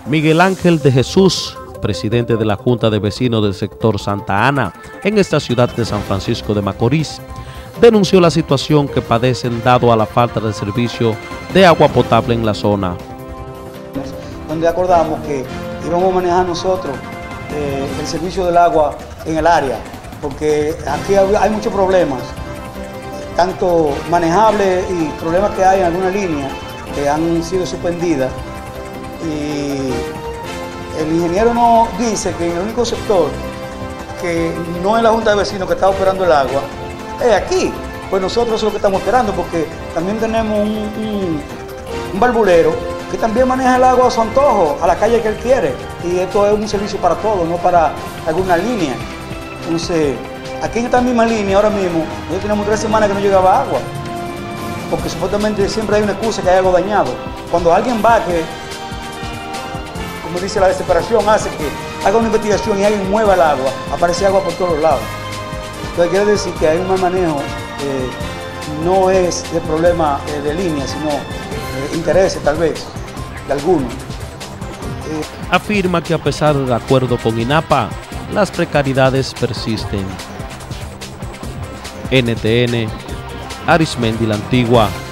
Miguel Ángel de Jesús, presidente de la Junta de Vecinos del sector Santa Ana, en esta ciudad de San Francisco de Macorís, denunció la situación que padecen dado a la falta de servicio de agua potable en la zona. Donde acordamos que íbamos a manejar nosotros el servicio del agua en el área, porque aquí hay muchos problemas, tanto manejables y problemas que hay en alguna línea que han sido suspendidas. Y el ingeniero nos dice que en el único sector que no es la Junta de Vecinos que está operando el agua es aquí. Pues nosotros es lo que estamos esperando, porque también tenemos un barbulero que también maneja el agua a su antojo, a la calle que él quiere. Y esto es un servicio para todos, no para alguna línea. Entonces, aquí en esta misma línea, ahora mismo, nosotros tenemos 3 semanas que no llegaba agua, porque supuestamente siempre hay una excusa que hay algo dañado. Cuando alguien va que, como dice la desesperación, hace que haga una investigación y alguien mueva el agua, aparece agua por todos lados. Entonces quiere decir que hay un mal manejo, no es de problema de línea, sino intereses tal vez de algunos. Afirma que a pesar del acuerdo con INAPA, las precariedades persisten. NTN, Arismendi La Antigua.